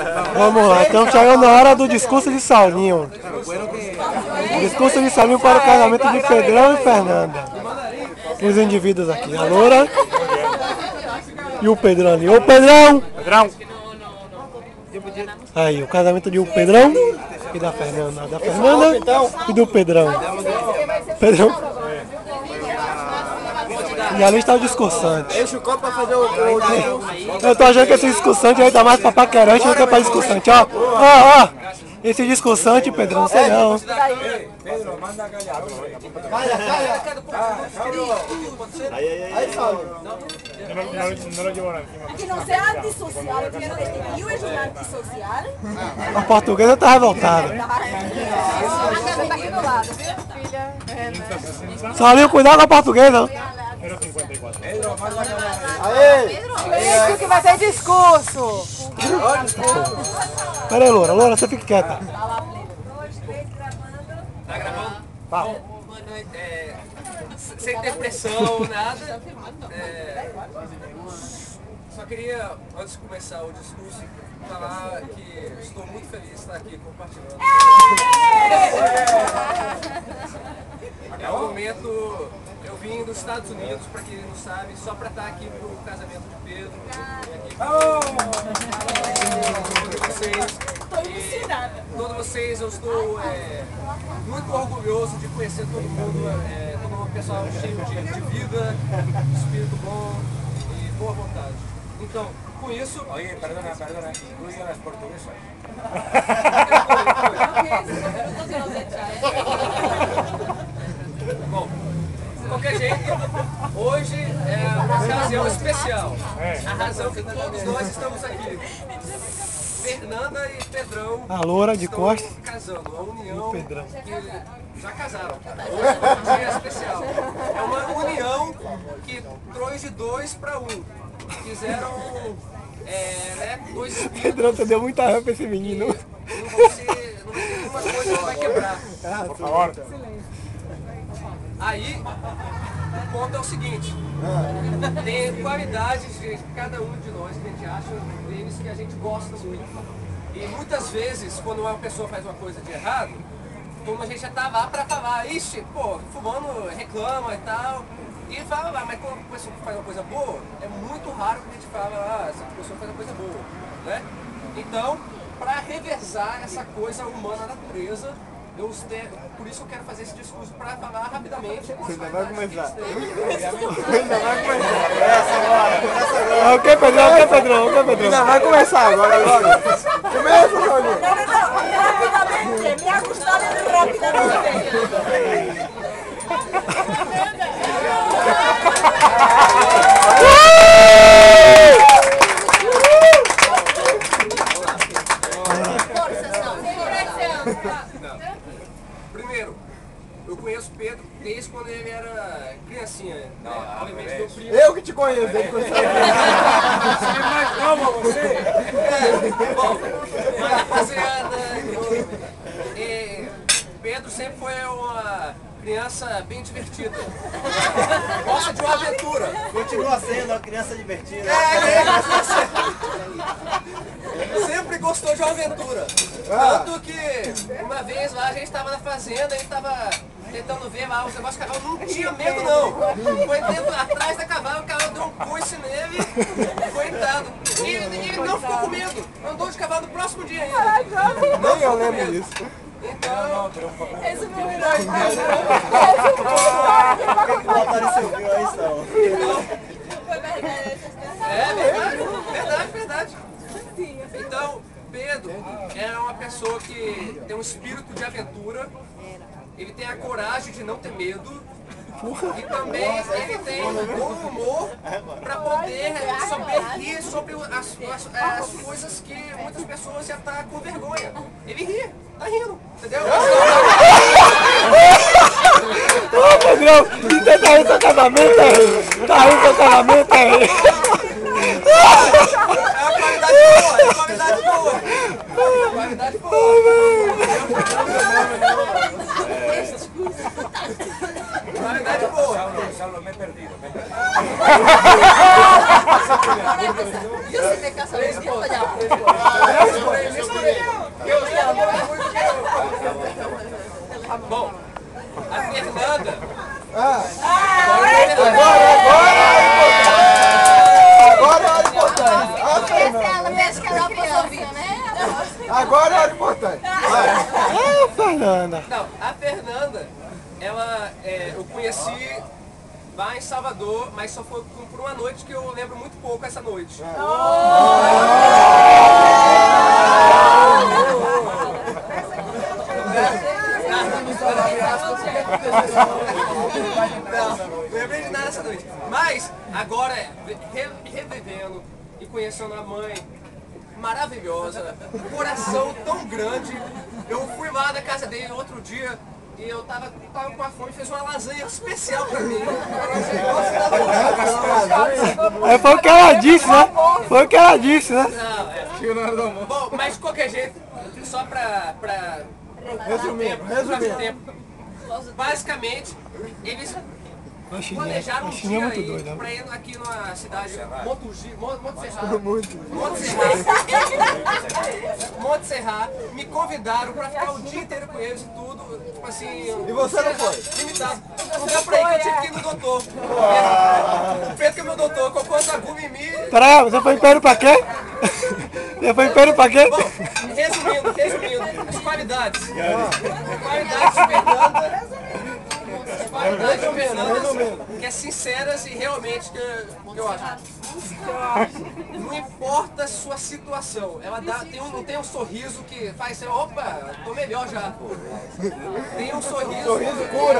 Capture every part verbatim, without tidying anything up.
Vamos lá, estamos chegando na hora do discurso de Saulinho. Discurso de Saulinho para o casamento de Pedrão e Fernanda. Os indivíduos aqui, a Loura e o Pedrão ali. Ô Pedrão! Pedrão! Aí, o casamento de o Pedrão e da Fernanda. Da Fernanda e do Pedrão. Pedrão. E ali está o discursante. Enche o copo pra fazer o... Eu tô achando que esse discursante vai dar mais pra paquerante do que pra discursante, ó. Ó, ó. Esse discursante, Pedrão, não sei não. Pedro, manda a galhada. Calha, calha. Aí, aí, aí, Saulo. Que não seja antissocial, eu quero que eu seja antissocial. A portuguesa tá revoltada. Saulinho, cuidado com a portuguesa. Aê! Isso que vai ter discurso. Pera aí, Loura. Loura, você fica quieta. Tá gravando? Bom, boa noite. É, sem ter pressão, nada. É, só queria, antes de começar o discurso, falar que estou muito feliz de estar aqui compartilhando. É um momento, eu vim dos Estados Unidos, para quem não sabe, só para estar aqui pro casamento de Pedro. Aqui com vocês. E todos vocês, eu estou é, muito orgulhoso de conhecer todo mundo, é, todo o pessoal cheio de, de vida, espírito bom e boa vontade. Então, com isso... Oye, perdona, perdona, incluye a las portuguesas. Bom, de qualquer jeito, hoje é uma ocasião especial. A razão que todos nós estamos aqui. Fernanda e Pedrão A Loura de estão costas. casando, uma união Pedrão. que já casaram. Hoje é um dia especial. É uma união que trouxe de dois para um. Fizeram é, né, dois espíritos. Pedrão, você deu muita raiva pra esse menino. Não vão ser, não tem nenhuma coisa que vai quebrar. Por favor. Aí, o ponto é o seguinte, tem qualidades de cada um de nós que a gente acha deles que a gente gosta muito. E muitas vezes, quando uma pessoa faz uma coisa de errado, como a gente já tá lá pra falar, ixi, pô, fulano reclama e tal, e fala lá, mas quando a pessoa faz uma coisa boa, é muito raro que a gente fala, ah, essa pessoa faz uma coisa boa, né? Então, para reversar essa coisa humana da natureza, eu, por isso eu quero fazer esse discurso para falar rapidamente. Você ainda vai começar. Ainda vai começar. Começa agora, começa agora. O que, Pedrão? O que, Pedrão? O que, Pedrão? Ainda vai começar agora, agora. Começa, Saulinho. Não, não, não, rapidamente, me ha gustado rapidamente. Primeiro, eu conheço o Pedro desde quando ele era criancinha. Não, né? Obviamente, meu primo. Eu que te conheço, desde quando você Você é mais calma, você! É, bom, mas rapaziada, e Pedro sempre foi uma criança bem divertida. Gosta de uma aventura. continua sendo uma criança divertida. É, ele sempre gostou de uma aventura. Tanto que uma vez lá a gente estava na fazenda, a gente estava tentando ver lá os negócios do cavalo, não tinha medo não. Foi dentro, atrás da cavalo, o cavalo deu um coice nele, coitado. E ele não ficou com medo, andou de cavalo no próximo dia ainda. Não eu lembro disso. Então, Esse foi o melhor. é verdade, verdade, verdade. Então, Pedro é uma pessoa que tem um espírito de aventura, ele tem a coragem de não ter medo e também ele tem um bom humor para poder saber rir sobre as, as, as coisas que muitas pessoas já estão com vergonha. Ele ri, tá rindo, entendeu? Ô, Pedrão, você tá aí seu casamento aí? Tá aí seu casamento aí? É uma qualidade boa, é uma qualidade boa. É uma qualidade boa. Qualidade boa. Saulo, me he perdido. Me he perdido. Yo si me caso, me siento ya. Ah, Agora, agora é a hora importante. Ah, Fernanda. ela mesmo que ela criança, né? Agora é a hora importante. Vai. É, Fernanda. Não, a Fernanda, ela, é, eu conheci lá em Salvador, mas só foi por uma noite que eu lembro muito pouco essa noite. Não, não lembrei de nada essa noite. Mas, agora, re- revivendo e conhecendo a mãe maravilhosa, um coração tão grande, eu fui lá na casa dele outro dia e eu tava, tava com a fome e fez uma lasanha especial pra mim. É, foi o que ela disse, né? Foi o que ela disse, né? Não, é. Bom, mas de qualquer jeito, só pra... pra Resumindo, pra resumindo. tempo. Basicamente, eles Oxi, planejaram um oxi, é dia muito aí doido, né? pra ir aqui numa cidade, Montugi, Mon- Monte Serra. Muito. Monte Serra. Monte Serra. Me convidaram pra ficar o dia inteiro com eles e tudo. Tipo assim. E você não foi? Limitado. Não deu pra ir que eu tive que ir no doutor. O Pedro que é meu doutor, colocou essa agulha em mim. Peraí, você foi império pra quê? Você foi império pra quê? Bom, resumindo, resumindo, as qualidades. As qualidades de Fernanda. As qualidades de Fernanda, que é sinceras e realmente que, que eu acho. Não importa a sua situação, ela dá, tem um, não tem um sorriso que faz assim, opa, tô melhor já, pô. Tem um sorriso. Sorriso cura.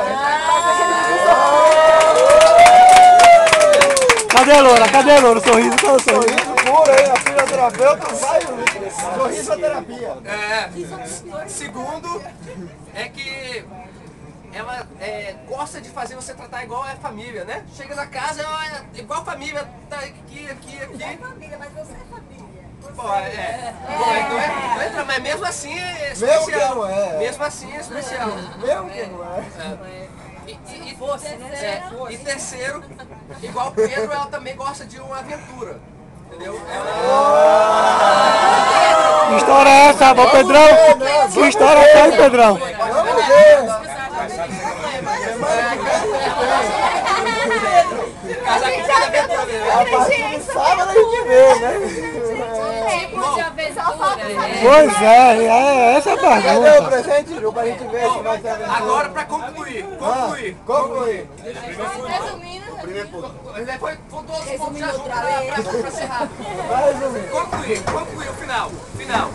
Cadê a loura? Cadê a loura? O sorriso, cadê o sorriso? Sorriso cura, hein? A fisioterapeuta vai. Sorriso é terapia. É, segundo, é que ela é, gosta de fazer você tratar igual a família, né? Chega na casa, ela é igual a família, tá aqui, aqui, aqui. Família, mas você é família. Pô, é. Pô, então é, não é, mas mesmo assim é Mesmo que especial. não é. Mesmo assim é especial. Mesmo que não é. E, e, e, é, e terceiro, igual o Pedro, ela também gosta de uma aventura. Entendeu? Ela... Que história é essa, ô Pedrão? Que história é essa aí, Pedrão? Vamos ver. Casar com cada aventura mesmo. A partir de sábado a gente vê, né? Tipo de aventura. Pois é, é essa é a Cadê o pergunta. presente, Ju, pra gente ver se vai ser aventura? Agora pra concluir, concluir. Concluir. Resumindo, Depois com todos os pontos de ajuda pra, pra, pra encerrar. Vai resumir. Concluir, concluir o final. Final.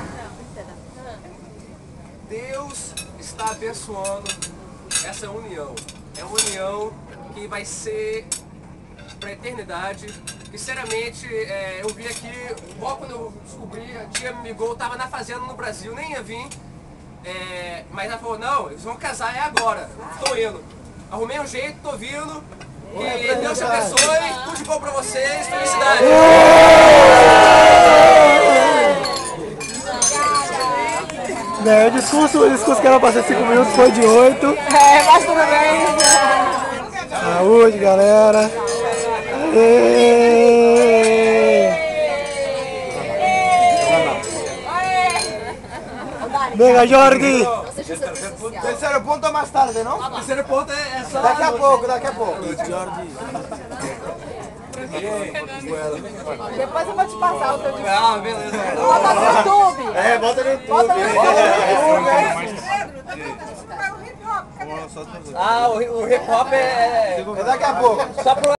Deus está abençoando essa união. É uma união que vai ser para a eternidade. Sinceramente, é, eu vi aqui, logo quando eu descobri, a tia me ligou, eu estava na fazenda no Brasil, nem ia vir. É, mas ela falou, não, eles vão casar, é agora. Estou indo. Arrumei um jeito, tô vindo. Que Deus te abençoe, tudo de bom pra vocês, felicidade. Né, o discurso, o discurso que era pra ser cinco minutos foi de oito. É, mas tudo bem. Saúde, galera. Aê! Venga, Jordi! Terceiro ponto é mais tarde, não? Terceiro ponto é, é só... Daqui a pouco, daqui a pouco. Depois eu vou te passar o teu discurso. Ah, beleza. Bota no YouTube. É, bota no YouTube. Bota no YouTube. Ah, o, o hip hop é... É daqui a pouco. Só pro